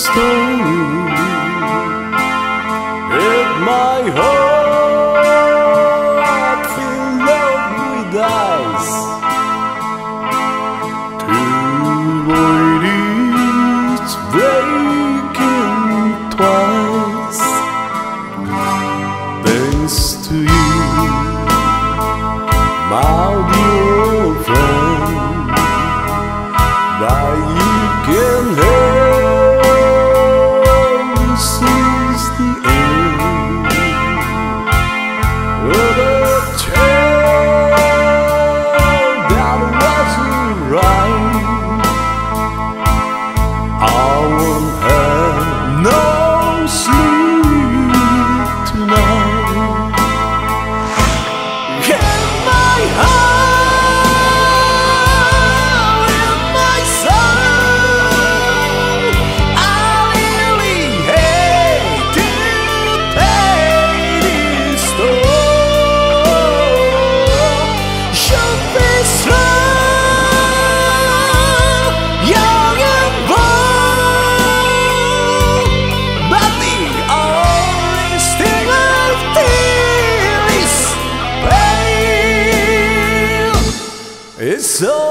stone at my heart filled up with ice. To avoid its breaking twice. Thanks to you, my dear old friend, that you can help me since the end of a tale that wasn't right. I won't have no sleep tonight. In my heart, in my soul, I really hate to pay this toll. Should be strong, young and bold, but the only sting I feel is pain. It's so